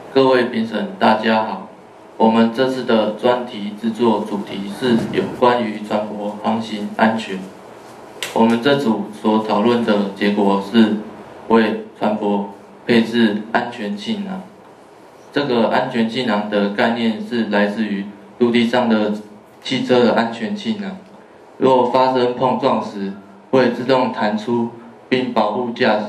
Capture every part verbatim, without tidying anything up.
各位评审，大家好。我们这次的专题制作主题是有关于船舶航行安全。我们这组所讨论的结果是为船舶配置安全气囊。这个安全气囊的概念是来自于陆地上的汽车的安全气囊，若发生碰撞时，会自动弹出并保护驾驶。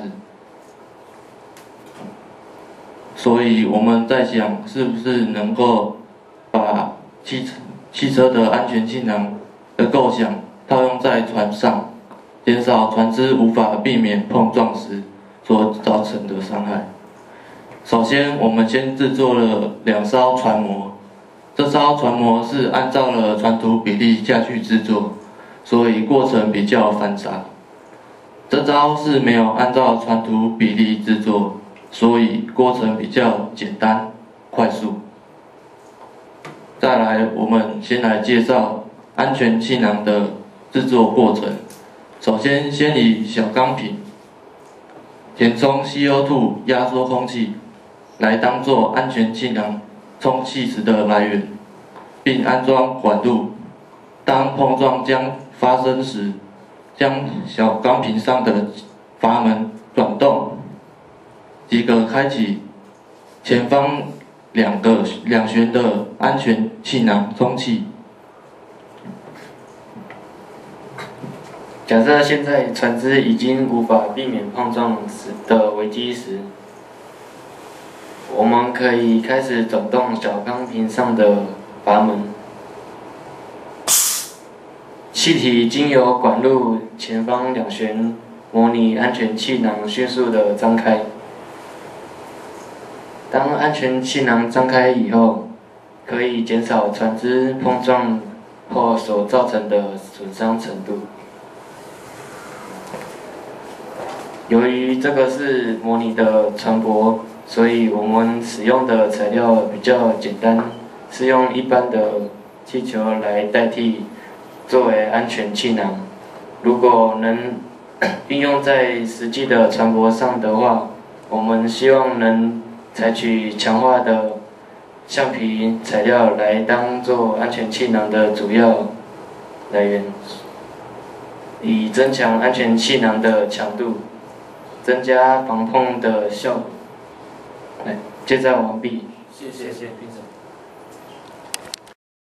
所以我们在想，是不是能够把汽车汽车的安全气囊的构想套用在船上，减少船只无法避免碰撞时所造成的伤害。首先，我们先制作了两艘船模，这艘船模是按照了船图比例下去制作，所以过程比较繁杂。这艘是没有按照船图比例制作，所以过程比较简单快速。再来，我们先来介绍安全气囊的制作过程。首先，先以小钢瓶填充 C O 二 压缩空气，来当作安全气囊充气时的来源，并安装管路。当碰撞将发生时，将小钢瓶上的阀门转动，即可开启前方两个两旋的安全气囊充气。 假设现在船只已经无法避免碰撞时的危机时，我们可以开始转动小钢瓶上的阀门，气体经由管路前方两旋，模拟安全气囊迅速的张开。当安全气囊张开以后，可以减少船只碰撞后所造成的损伤程度。由于这个是模拟的船舶，所以我们使用的材料比较简单，是用一般的气球来代替作为安全气囊。如果能运用在实际的船舶上的话，我们希望能采取强化的橡皮材料来当做安全气囊的主要来源，以增强安全气囊的强度，增加防碰的效果。来，介绍完毕。 谢谢评审。